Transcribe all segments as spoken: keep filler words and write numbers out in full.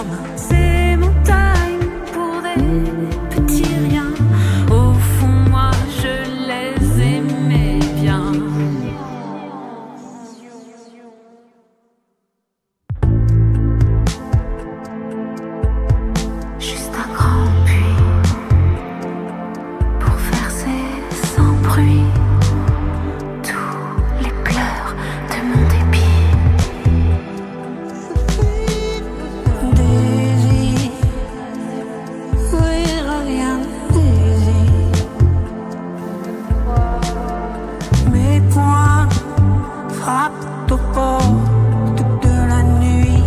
flamme. Ces montagnes pour des petits riens, au fond moi je les aimais bien. Juste un grand puits pour verser sans bruit tous les pleurs de mon dépit. Daisy, oui, reviens, Daisy. Mes poings frappent au portes de la nuit.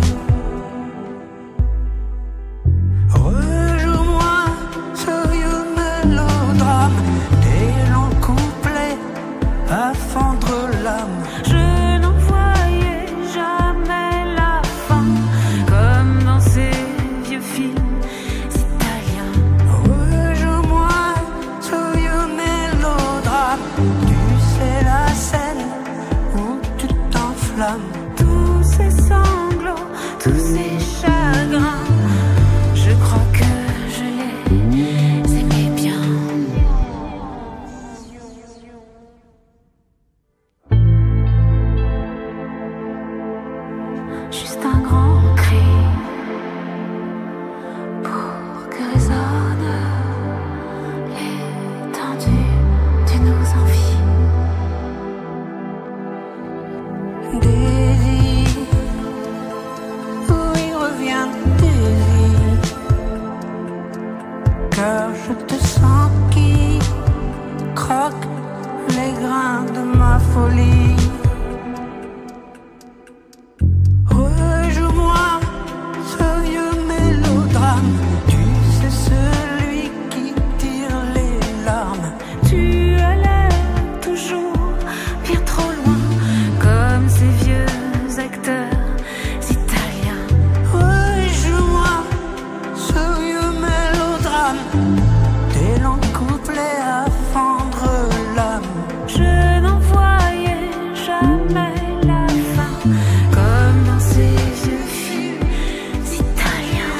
Rejoins-moi ce vieux mélodrame, des longs couplets à fendre l'âme. Je n'en voyais jamais la fin, comme dans ces vieux films italiens. Rejoins-moi ce vieux mélodrame, tu sais la scène où tu t'enflammes. Tous ces sanglots, tous ces chagrins, je crois que je les aimais bien. Juste un grand cri pour que résonne l'étendue de nos envies. Daisy, oui, reviens, Daisy, car je te sens qui croque les grains de ma folie. Rejoins-moi ce vieux mélodrame, tu sais celui qui tire les larmes. Tu as l'air toujours bien trop loin, comme ces vieux acteurs italiens. Rejoins-moi ce vieux mélodrame, des longs couplets à fendre l'âme. Je n'en voyais jamais la fin, comme dans ces vieux films italiens.